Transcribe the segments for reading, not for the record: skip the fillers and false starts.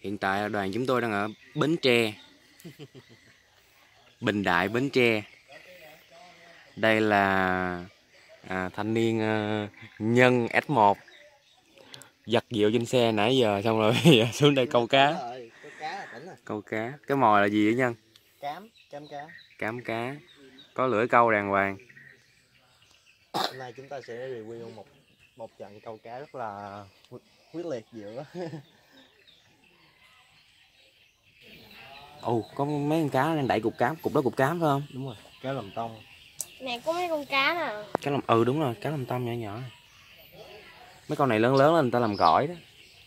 Hiện tại đoàn chúng tôi đang ở Bến Tre, Bình Đại, Bến Tre. Đây là thanh niên nhân S1 giặt rượu trên xe nãy giờ xong rồi xuống đây câu cá. Câu cá. Cái mồi là gì vậy Nhân? Cám cá. Cám cá. Có lưỡi câu đàng hoàng. Hôm nay chúng ta sẽ review một trận câu cá rất là quyết liệt giữa. Ồ, có mấy con cá đang đẩy cục đó cục cám phải không? Đúng rồi, cá lồng tông. Nè có mấy con cá nè. Cá lồng, đúng rồi, cá lồng tông nhỏ nhỏ. Mấy con này lớn lớn lên người ta làm gỏi đó.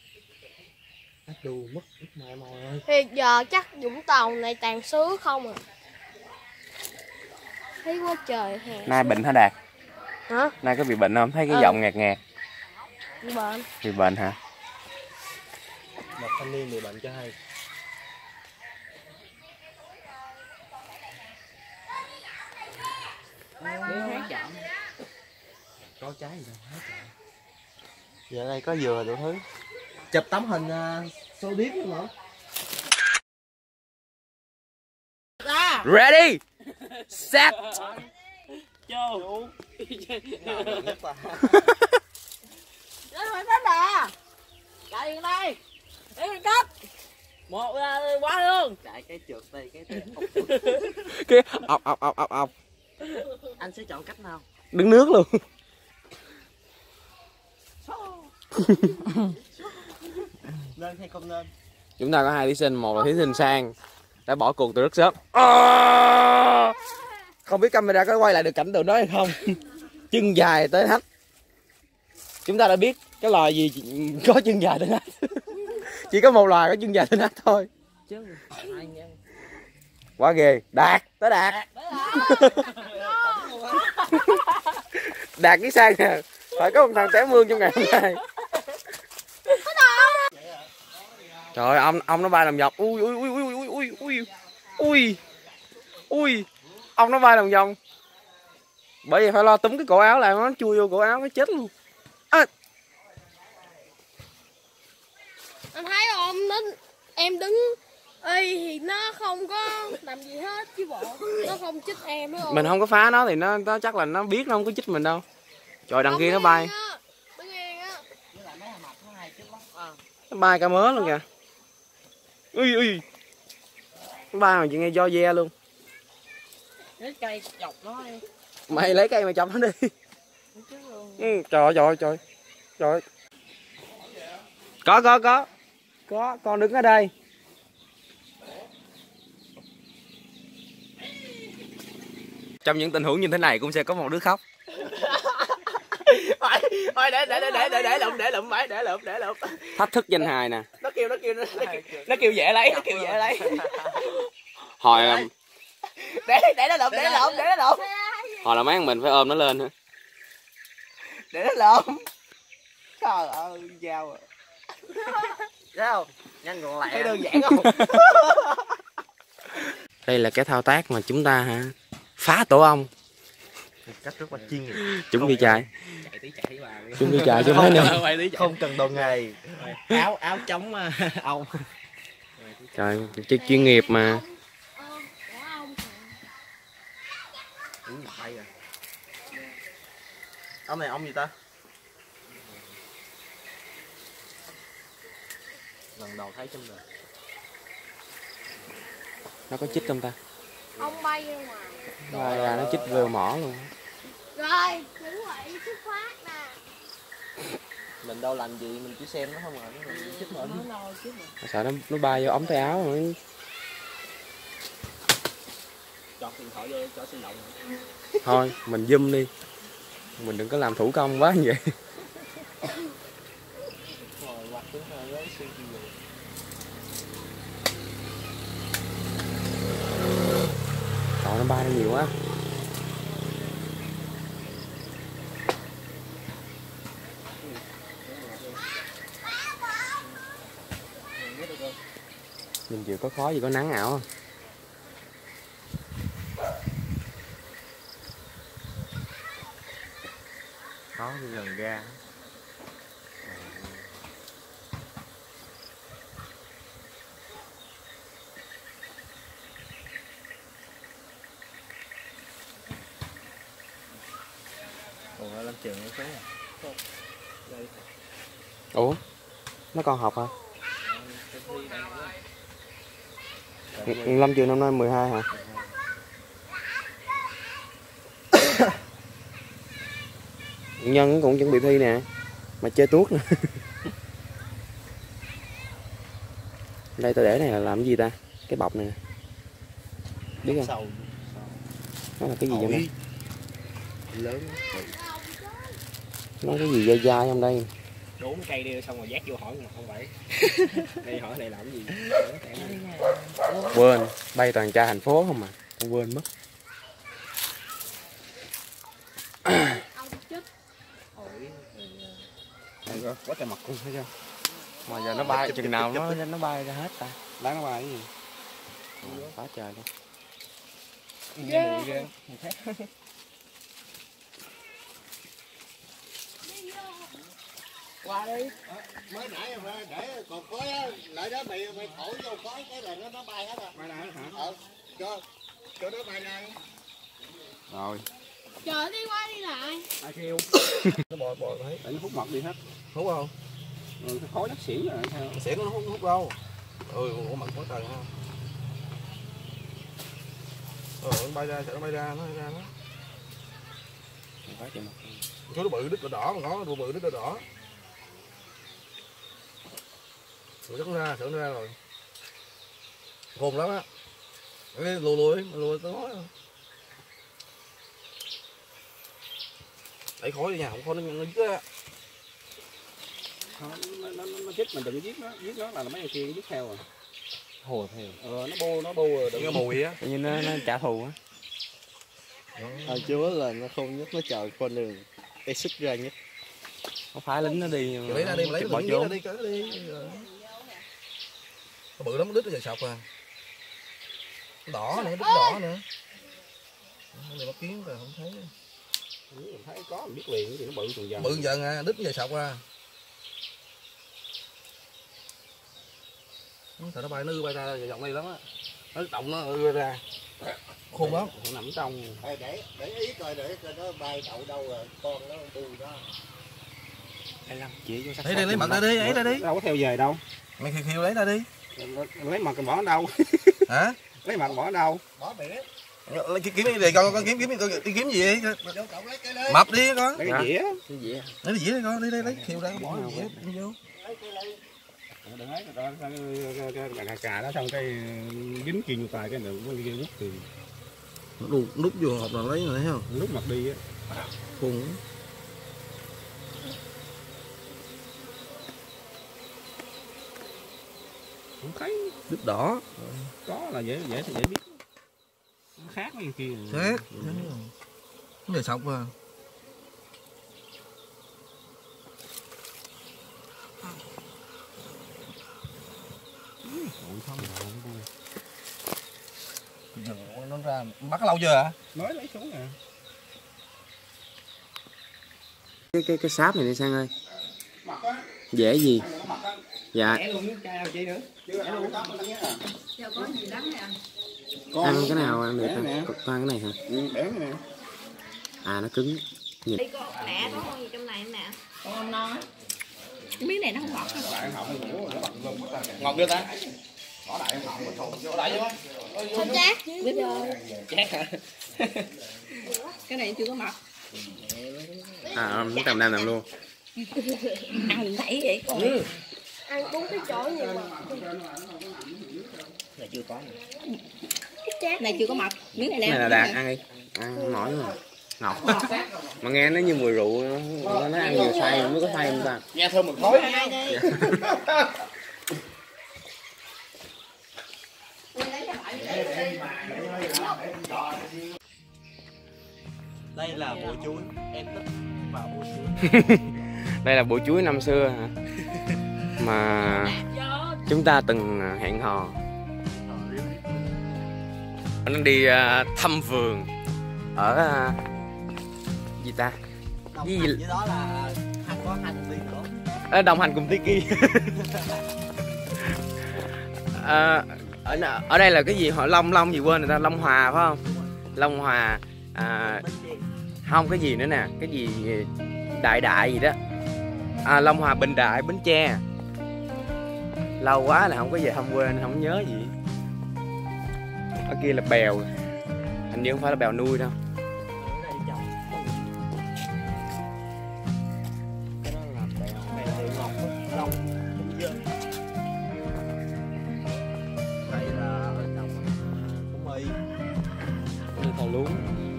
Mất mai mồi ơi. Thì giờ chắc Vũng Tàu này tàn xứ không à. Thấy quá trời hè. Nay bệnh hả Đạt? Hả? Nay có bị bệnh không? Thấy cái giọng ngạt ngạt. Bị bệnh. Bị bệnh hả? Một thanh niên bị bệnh cho hay. Có trái gì đâu, Giờ đây có dừa đủ thứ. Chụp tấm hình số điếc luôn hả? Ready, set. Vô. Đến nè. Chạy đi đây. Đi cấp. Một qua luôn. Chạy cái trượt đây Cái ọc. Anh sẽ chọn cách nào? Đứng nước luôn. Nên hay không nên? Chúng ta có hai thí sinh, một là thí sinh Sang đã bỏ cuộc từ rất sớm. Không biết camera có quay lại được cảnh tượng đó hay không. Chân dài tới nách. Chúng ta đã biết cái loài gì có chân dài tới nách. Chỉ có một loài có chân dài tới nách thôi. Quá ghê. Đạt, tới Đạt. Đạt với Sang nè, phải có một thằng té mương trong ngày hôm nay. Trời ơi, ông nó bay làm vòng. Ui, ông nó bay làm vòng. Bởi vì phải lo túm cái cổ áo lại, nó chui vô cổ áo nó chết luôn. Anh thấy không, em đứng thì nó không có làm gì hết chứ bộ. Nó không chích em nữa. Mình không có phá nó thì nó chắc là nó biết nó không có chích mình đâu. Trời, đằng kia nó bay. Nó bay cả mớ luôn kìa. Ui. Nó bay mà chị nghe do ve luôn. Lấy cây chọc nó đi. Mày lấy cây mà chọc nó đi. Trời. Có, con đứng ở đây. Trong những tình huống như thế này cũng sẽ có một đứa khóc. Thôi để lụm. Thách thức danh hài nè. Nó kêu dễ lấy. Hồi là Để nó lụm. hồi là mấy thằng mình phải ôm nó lên hả? Để nó lụm. Trời ơi, dao à. Thấy không? Nhanh gọn lại. Thấy đơn giản không? Đây là cái thao tác mà chúng ta phá tổ ong. Cách rất là chuyên nghiệp. Chúng đi chạy. Chúng đi chạy chứ mấy nữa. Không cần đồ nghề. Áo chống ong. Trời, chuyên nghiệp mà. Ông này ong gì ta? Lần đầu thấy trong đời. Nó có chích không ta? Ông bay ra ngoài. Bay ra nó chích vô mỏ luôn. Rồi, chuẩn bị xuất phát nè. Mình đâu làm gì, mình chỉ xem nó không à, mình chích mình. Sợ nó bay vô ống tay áo rồi. Chọt điện thoại vô cho sinh động. Thôi, mình zoom đi. Mình đừng có làm thủ công quá như vậy. Trời, nó bay ra nhiều quá. Nhìn chịu có khó gì, có nắng ảo không? Khó như gần ga. trường nó xuống rồi. Ủa nó còn học hả? Lâm Trường năm nay 12 hả? Nhân cũng chuẩn bị thi nè mà chơi tuốt nè. Đây tao để này là làm gì ta? Cái bọc này biết không? Sầu. Nó là cái gì vậy đây? Lớn. Nó cái gì dai dai trong đây? Đốn cây đi xong rồi dắt vô hỏi mà không phải. Đây hỏi này làm cái gì? Quên, bay toàn tra thành phố không mà, con quên mất. Quá trời mặt luôn thấy chưa? Mà giờ nó bay chừng nào nó bay ra hết ta? Đáng nó bay cái gì? Quá trời luôn. Nghe ghê. Qua đi. Mới nãy mà để còn khói á, lại đó mày thổi vô khói cái là nó bay hết à. Bay ra hả? Cho nó bay ra. Rồi. Chờ đi qua đi lại. Ai kêu? Nó bò thấy. Tại nó hút mật đi hết. Hút không? Ừ, cái khói nó xỉn rồi sao? Xỉn nó hút đâu. Ừ, ủa mật quá trời ha. Nó bay ra, sợ nó bay ra, nó bay ra nó. Quá trời mật. Số nó bự đít đỏ mà có, bự đít đỏ. Sợ nó ra rồi. Khôn lắm á. Lùi tao nói. Đẩy khói đi nha, không khói nó dứt á. Nó chích mình đừng giết nó là mấy người kia giết theo rồi. Hồ theo. Nó bô rồi đừng có mùi á. Tự nhiên nó trả thù á. Chưa là nó không nhất nó chờ con đường. Cái sức ra nhất. Nó phái lính nó đi. Lấy ra đi, lấy bỏ lính trốn. ra đi, cỡ đi. Nó bự lắm, đít nó giờ sọc à. Đỏ nữa, đít đỏ nữa. Này bắt kiến rồi không thấy. Mình thấy có mình biết liền thì nó bự từng giờ. Bự dần à, đít giờ sọc à. Trời nó bay nó bay ra vòng đây lắm á. Nó động nó ưa ra. Khôn lắm, nó nằm trong. Để ý coi để coi nó bay đậu đâu rồi con nó đuôi đó. Đây Lâm, chỉ vô sát. Đây lấy mặt ra đi, ấy ra đi. Đâu có theo về đâu. Mày khiêu lấy ra đi. Lấy mặt bỏ ở đâu? Hả? Lấy mặt bỏ ở đâu? Bỏ bể. Kiếm đi để con kiếm gì vậy? Vô cậu lấy cái đấy. Mập đi con. Lấy cái dĩa. Cái gì? Lấy cái dĩa đi con, đi đây lấy khiêu ra bỏ cái dĩa vô. Đừng lấy cái cà đó xong cái dính kia vô tài cái đừng có kia quất thì Nút vô hộp nào lấy này thấy không? lúc mặt đi á. Khùng. Không thấy Đít đỏ. có là dễ biết. Nó khác mấy kia. Khác. Cái này sọc à. Nó ra bắt lâu chưa hả? Mới lấy xuống nè. Cái sáp này đi Sang ơi. Dễ gì? Dạ. Ăn cái nào ăn được ta? Con ăn cái này hả? Để cái nè. À nó cứng. Nhìn. Đi con lẹ có con gì trong này nè. Con không no. Cái miếng này nó không ngọt đâu. Ngọt đưa ta. Không chát. Biết rồi. Chát hả? Cái này chưa có mập. À nó tầm nam làm luôn. Ăn thấy vậy con. Ăn 4 cái chỗ nhiều mà. Này chưa có. Cái này chưa có mập. Miếng này nè. Cái này là đạt ăn đi. Ăn mỏi mà. Ngọt. Mà nghe nó như mùi rượu nó ăn nhiều say mới có say không ta? Nghe thơm một khói. Đây là bộ chuối, em thích vào bộ chuối. Đây là bộ chuối năm xưa hả? Mà chúng ta từng hẹn hò. Nó đi thăm vườn ở gì ta? Gì? Với đó là có hành đi nữa. Ở đồng hành cùng Tiki. Ở đây là cái gì họ Long gì quên người ta, Long Hòa phải không? Long Hòa không cái gì nữa nè, cái gì Đại Đại gì đó. À, Long Hòa, Bình Đại, Bến Tre. Lâu quá là không có về thăm quê nên không nhớ gì. Ở kia là bèo, hình như không phải là bèo nuôi đâu. Đây là trồng củ mì. Đây là lúa.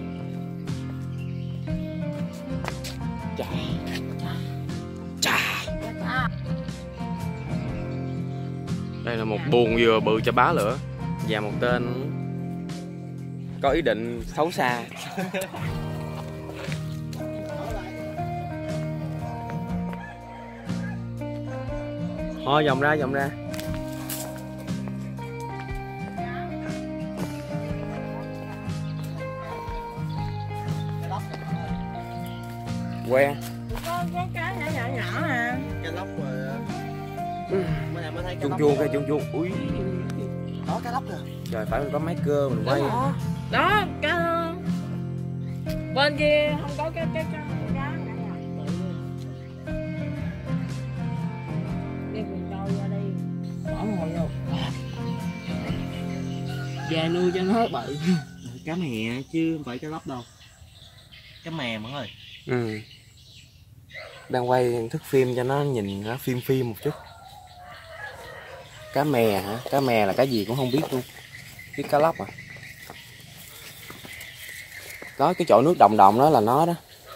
Chà. Chà. Đây là một buồng dừa bự cho bá lửa và một tên có ý định xấu xa. Thôi vòng ra, vòng ra. Que Có cái nhỏ nhỏ à. Cái lóc rồi. Bữa nay mới thấy cái chuông lóc. chuông, cây chuông chuông. Ui, Đó cái lóc kìa. trời, phải mình có máy cơ mình quay. Đó, cái bên kia không có cái đi cùng đâu ra đi. Bỏ ngồi vô về nuôi cho nó bự. Cá mè chứ không phải cá lóc đâu. Cái mè mọi người. Ừ. Đang quay thức phim cho nó nhìn nó phim một chút. Cá mè hả? Cá mè là cái gì cũng không biết luôn. Biết cá lóc à? Có cái chỗ nước đồng đồng đó là nó đó.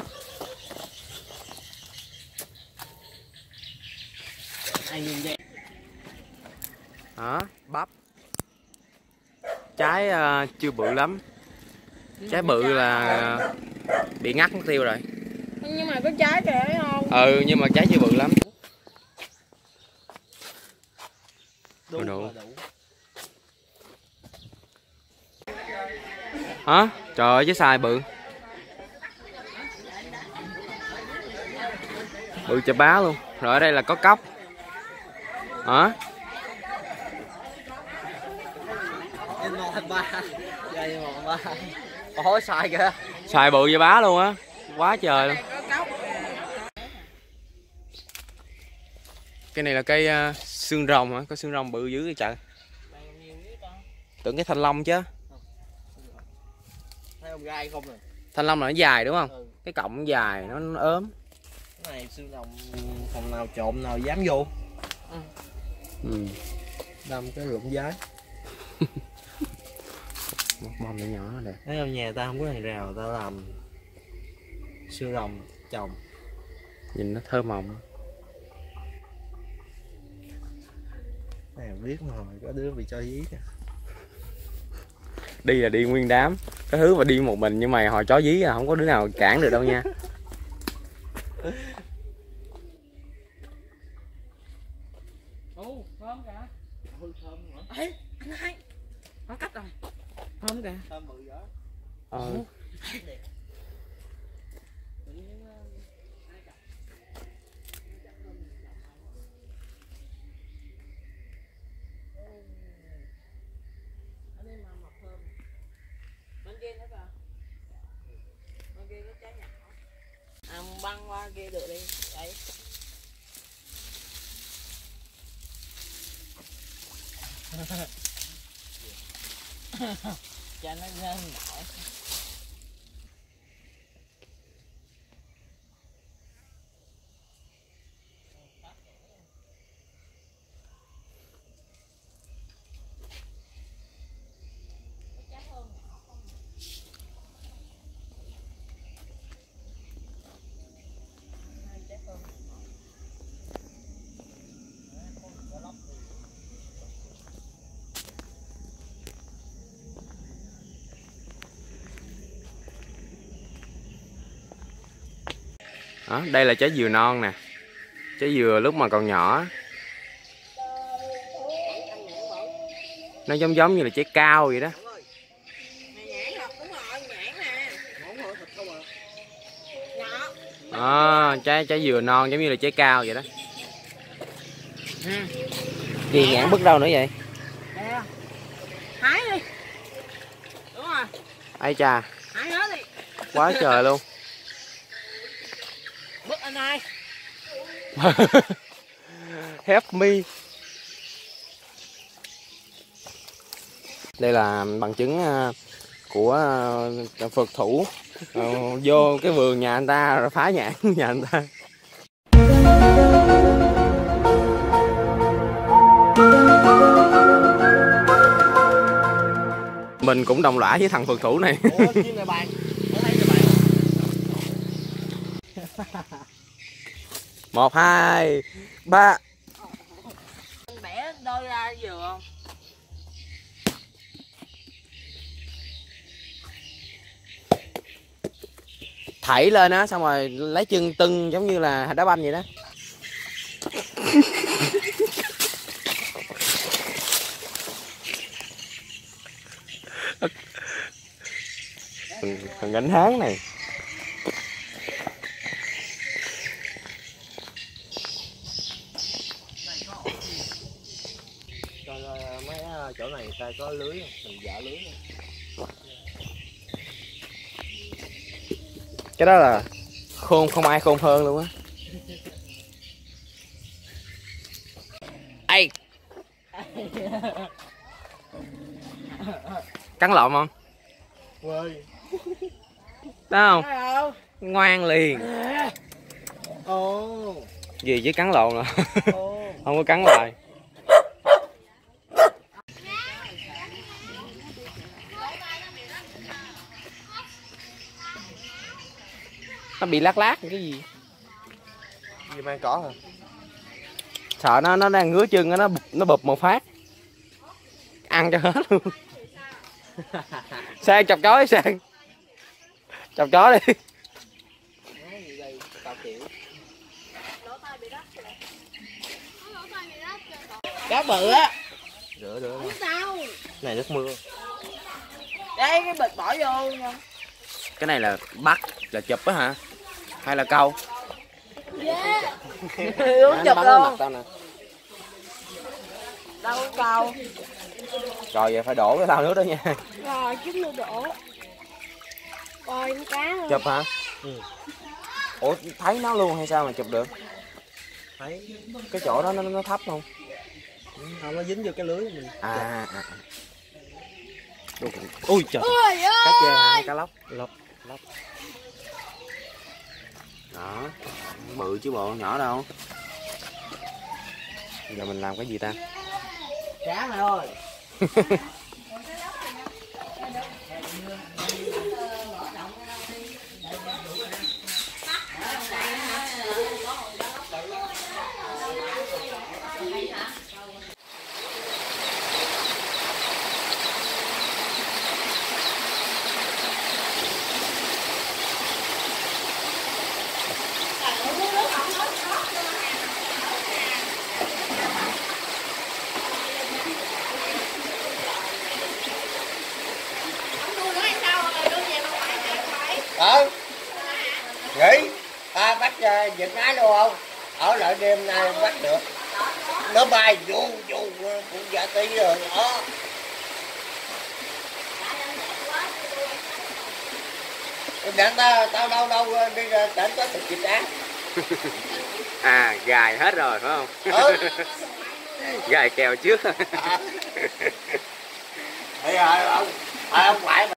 Ai nhìn vậy? Hả? Bắp. Trái chưa bự lắm. Trái bự là bị ngắt mất tiêu rồi. Nhưng mà có trái kìa thấy không? Ừ, nhưng mà trái chưa bự lắm. Đủ. Đủ. Hả? Trời ơi, trái xoài bự. Bự chà bá luôn. Rồi ở đây là có cốc. Hả? Ôi xoài kìa. Xoài bự chà bá luôn á. Quá trời luôn. Cái này là cây xương rồng hả? Có xương rồng bự dữ vậy trời. Tưởng cái thanh long chứ. Thấy ông gai không rồi. Thanh long là nó dài đúng không? Ừ. Cái cọng dài nó ốm. Cái này xương rồng phòng nào trộm nào dám vô. Ừ. Đâm cái lụng giái. Một bông nhỏ nhỏ nè. Thấy ở nhà ta không có hàng rào, ta làm xương rồng trồng. Nhìn nó thơ mộng. Này biết mà có đứa bị cho giết. Đi là đi nguyên đám. Cái thứ mà đi một mình nhưng mà hồi chó dí là không có đứa nào cản được đâu nha. Thơm kìa. Thơm hả? Ê, anh hai. Nó cắt rồi. Thơm kìa. Thơm bự đó. Bên kia nữa kìa. Bên kia có trái nhỏ. À, băng qua kia được đi. Đấy. Cho nó ngon nổi. Đó, đây là trái dừa non nè. Trái dừa lúc mà còn nhỏ nó giống như là trái cao vậy đó. Trái dừa non giống như là trái cao vậy đó. Gì nhãn bứt đâu nữa vậy? Hái đi. Đúng rồi. Ây cha, Hái hết đi. quá trời luôn. anh hai. Help me. Đây là bằng chứng của phượt thủ vô cái vườn nhà anh ta rồi phá nhãn nhà anh ta. Mình cũng đồng lõa với thằng phượt thủ này. Ủa, chim này bạn. Nó thấy rồi bạn. 1, 2, 3. Anh bẻ đôi ra vừa không? Thảy lên á, xong rồi lấy chân tưng giống như là đá banh vậy đó. Thằng gánh háng này. Rồi mấy chỗ này ta có lưới không? Mình vợ lưới không? Cái đó là khôn, không ai khôn hơn luôn á. Ê, cắn lộn không? Quơi. Đó không? Ngoan liền. Ồ. Gì chứ cắn lộn rồi. Không có cắn lại. Nó bị lát lát cái gì? Gì mang cỏ hả? Sợ nó đang ngứa chân nó bụp một phát. Ăn cho hết luôn. Sang chọc chó đi Sang. Chọc chó đi. Cá bự á. Rửa. Sao? Này nước mưa. Đây cái bịch bỏ vô nha. Cái này là bắt, là chụp á hả? Hay là câu? Yeah. Uống chụp Bắn lên mặt luôn. tao nè. Đâu có câu. Rồi giờ phải đổ cái thau nước đó nha. Rồi chút nữa đổ. Coi con cá luôn. Chụp hả? Ừ. Ủa thấy nó luôn hay sao mà chụp được? Thấy Cái chỗ đó nó thấp không? không, nó dính vô cái lưới mình. À. Ui trời. Ôi Cá ơi. chê hả? Hay cá lóc? Lóc. Đó. Bự chứ bộ, nhỏ đâu. Giờ mình làm cái gì ta? Cá này thôi. Nghỉ bắt vịt ái luôn không? Ở lại đêm nay bắt được. Nó bay vô cũng dạ tí rồi đó. Đặng tao đâu đi ra tỉnh có thịt vịt á. À gài hết rồi phải không? Ừ. Gài kèo trước. Bây giờ ông ngoại